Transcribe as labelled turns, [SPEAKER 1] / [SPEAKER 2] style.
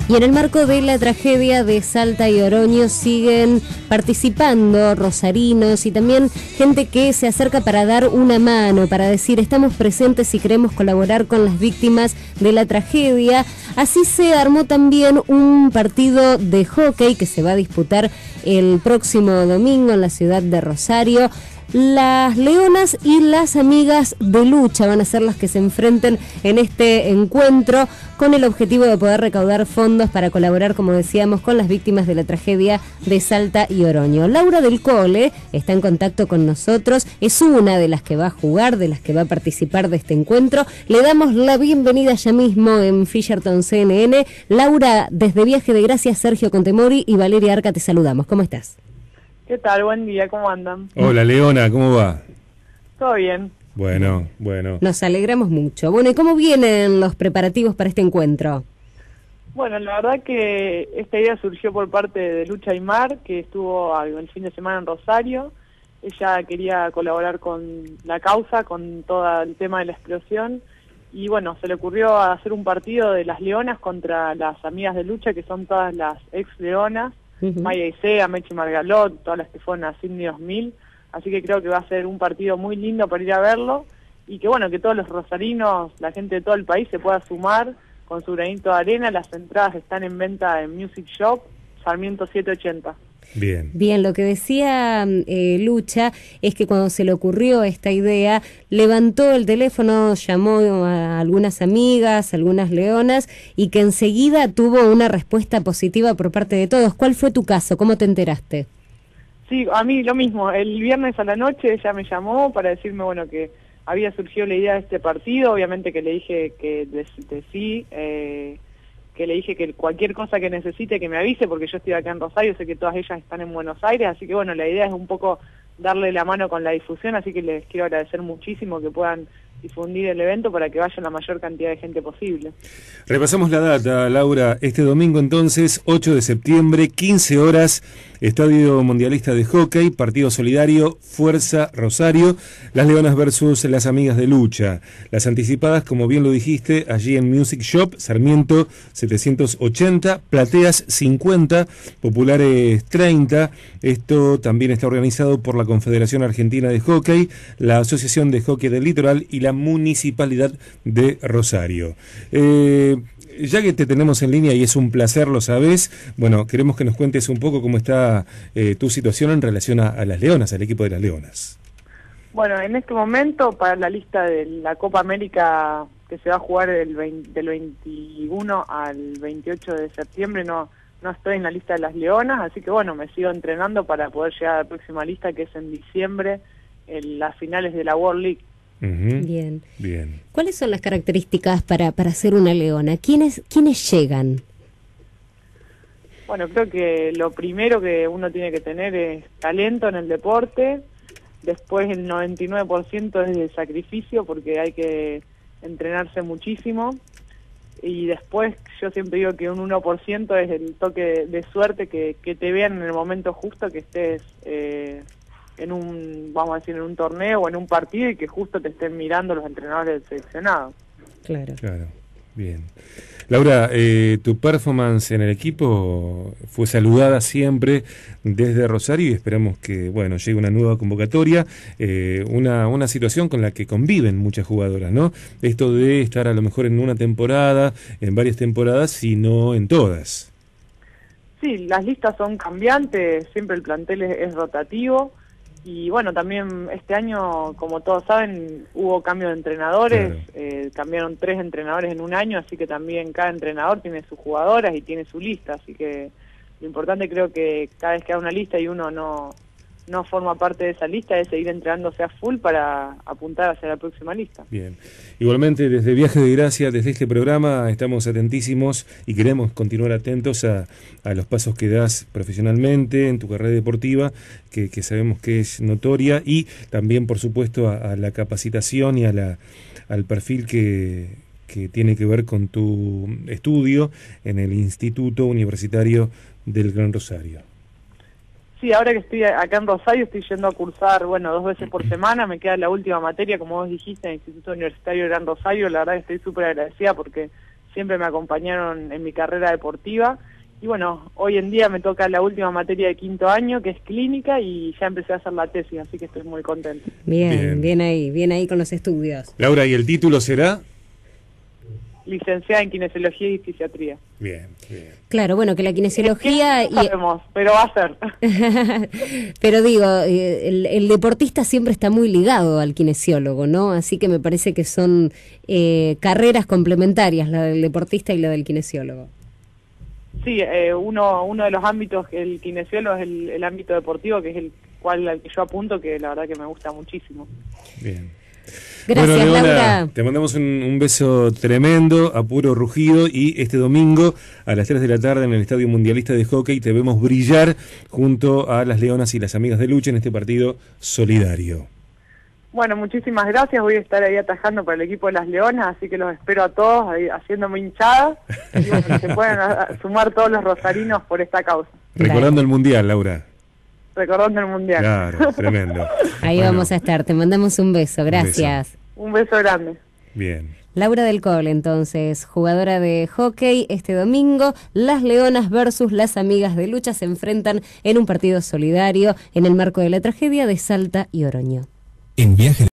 [SPEAKER 1] Y en el marco de la tragedia de Salta y Oroño siguen participando rosarinos y también gente que se acerca para dar una mano, para decir estamos presentes y queremos colaborar con las víctimas de la tragedia. Así se armó también un partido de hockey que se va a disputar el próximo domingo en la ciudad de Rosario. Las Leonas y las Amigas de Lucha van a ser las que se enfrenten en este encuentro con el objetivo de poder recaudar fondos para colaborar, como decíamos, con las víctimas de la tragedia de Salta y Oroño. Laura del Cole está en contacto con nosotros, es una de las que va a jugar, de las que va a participar de este encuentro. Le damos la bienvenida ya mismo en Fisherton CNN. Laura, desde Viaje de Gracia, Sergio Contemori y Valeria Arca te saludamos. ¿Cómo estás?
[SPEAKER 2] ¿Qué tal? Buen día, ¿cómo andan?
[SPEAKER 3] Hola, Leona, ¿cómo va?
[SPEAKER 2] Todo bien.
[SPEAKER 3] Bueno.
[SPEAKER 1] Nos alegramos mucho. Bueno, ¿y cómo vienen los preparativos para este encuentro?
[SPEAKER 2] Bueno, la verdad que esta idea surgió por parte de Lucha Aymar, que estuvo el fin de semana en Rosario. Ella quería colaborar con la causa, con todo el tema de la explosión. Y bueno, se le ocurrió hacer un partido de las Leonas contra las Amigas de Lucha, que son todas las ex-leonas. Maya Isea, Mechi Margalot, todas las que fueron a Sydney 2000, así que creo que va a ser un partido muy lindo para ir a verlo, y que bueno, que todos los rosarinos, la gente de todo el país se pueda sumar con su granito de arena. Las entradas están en venta en Music Shop, Sarmiento 780.
[SPEAKER 1] Bien, lo que decía Lucha es que cuando se le ocurrió esta idea, levantó el teléfono, llamó a algunas amigas, algunas leonas, y que enseguida tuvo una respuesta positiva por parte de todos. ¿Cuál fue tu caso? ¿Cómo te enteraste?
[SPEAKER 2] Sí, a mí lo mismo. El viernes a la noche ella me llamó para decirme, bueno, que había surgido la idea de este partido. Obviamente que le dije que de sí, que le dije que cualquier cosa que necesite que me avise, porque yo estoy acá en Rosario, sé que todas ellas están en Buenos Aires, así que bueno, la idea es un poco darle la mano con la difusión, así que les quiero agradecer muchísimo que puedan difundir el evento para que vaya la mayor cantidad de gente posible.
[SPEAKER 3] Repasamos la data, Laura. Este domingo entonces, 8 de septiembre, 15 horas, Estadio Mundialista de Hockey, partido solidario, Fuerza Rosario, las Leonas versus las Amigas de Lucha. Las anticipadas, como bien lo dijiste, allí en Music Shop, Sarmiento 780, plateas 50, populares 30. Esto también está organizado por la Confederación Argentina de Hockey, la Asociación de Hockey del Litoral y la Municipalidad de Rosario. Ya que te tenemos en línea y es un placer, lo sabés, bueno, queremos que nos cuentes un poco cómo está tu situación en relación a las Leonas, al equipo de las Leonas.
[SPEAKER 2] Bueno, en este momento, para la lista de la Copa América que se va a jugar del 21 al 28 de septiembre, no estoy en la lista de las Leonas, así que bueno, me sigo entrenando para poder llegar a la próxima lista, que es en diciembre, en las finales de la World League.
[SPEAKER 1] Bien. ¿Cuáles son las características para ser una leona? ¿Quiénes llegan?
[SPEAKER 2] Bueno, creo que lo primero que uno tiene que tener es talento en el deporte. Después el 99% es de sacrificio, porque hay que entrenarse muchísimo. Y después yo siempre digo que un 1% es el toque de suerte, que te vean en el momento justo, que estés en un torneo o en un partido y que justo te estén mirando los entrenadores del seleccionado.
[SPEAKER 1] Claro,
[SPEAKER 3] bien. Laura, tu performance en el equipo fue saludada siempre desde Rosario y esperamos que, bueno, llegue una nueva convocatoria, una situación con la que conviven muchas jugadoras, ¿no? Esto de estar a lo mejor en una temporada, en varias temporadas y no en todas.
[SPEAKER 2] Sí, las listas son cambiantes, siempre el plantel es rotativo. Y bueno, también este año, como todos saben, hubo cambio de entrenadores, claro. Cambiaron 3 entrenadores en un año, así que también cada entrenador tiene sus jugadoras y tiene su lista, así que lo importante creo que cada vez que hay una lista y uno no forma parte de esa lista es seguir entrenándose a full para apuntar hacia la próxima lista.
[SPEAKER 3] Bien. Igualmente desde Viaje de Gracia, desde este programa, estamos atentísimos y queremos continuar atentos a los pasos que das profesionalmente en tu carrera deportiva, que sabemos que es notoria, y también, por supuesto, a la capacitación y al perfil que tiene que ver con tu estudio en el Instituto Universitario del Gran Rosario.
[SPEAKER 2] Sí, ahora que estoy acá en Rosario estoy yendo a cursar, 2 veces por semana, me queda la última materia, como vos dijiste, en el Instituto Universitario de Gran Rosario. La verdad que estoy súper agradecida porque siempre me acompañaron en mi carrera deportiva. Y bueno, hoy en día me toca la última materia de 5º año, que es clínica, y ya empecé a hacer la tesis, así que estoy muy contenta.
[SPEAKER 1] Bien ahí con los estudios.
[SPEAKER 3] Laura, ¿y el título será?
[SPEAKER 2] Licenciada en Kinesiología y Fisiatría.
[SPEAKER 3] Bien.
[SPEAKER 1] Claro, bueno, que la kinesiología...
[SPEAKER 2] No sabemos, pero va a ser.
[SPEAKER 1] Pero digo, el deportista siempre está muy ligado al kinesiólogo, ¿no? Así que me parece que son carreras complementarias, la del deportista y la del kinesiólogo.
[SPEAKER 2] Sí, uno de los ámbitos, el kinesiólogo, es el ámbito deportivo, que es al que yo apunto, que la verdad que me gusta muchísimo.
[SPEAKER 3] Bien.
[SPEAKER 1] Gracias,
[SPEAKER 3] bueno, Leona,
[SPEAKER 1] Laura.
[SPEAKER 3] te mandamos un beso tremendo, a puro rugido, y este domingo a las 3 de la tarde en el Estadio Mundialista de Hockey te vemos brillar junto a las Leonas y las amigas de Lucha en este partido solidario.
[SPEAKER 2] Bueno, muchísimas gracias, voy a estar ahí atajando para el equipo de las Leonas, así que los espero a todos ahí haciéndome hinchada, y bueno, que se puedan sumar todos los rosarinos por esta causa.
[SPEAKER 3] Recordando el Mundial, Laura.
[SPEAKER 2] Recordando el Mundial.
[SPEAKER 3] Claro, tremendo.
[SPEAKER 1] Ahí vamos a estar, te mandamos un beso, gracias.
[SPEAKER 2] Un beso grande.
[SPEAKER 3] Bien.
[SPEAKER 1] Laura del Coble, entonces, jugadora de hockey. Este domingo, las Leonas versus las amigas de Lucha se enfrentan en un partido solidario en el marco de la tragedia de Salta y Oroño.
[SPEAKER 4] En Viaje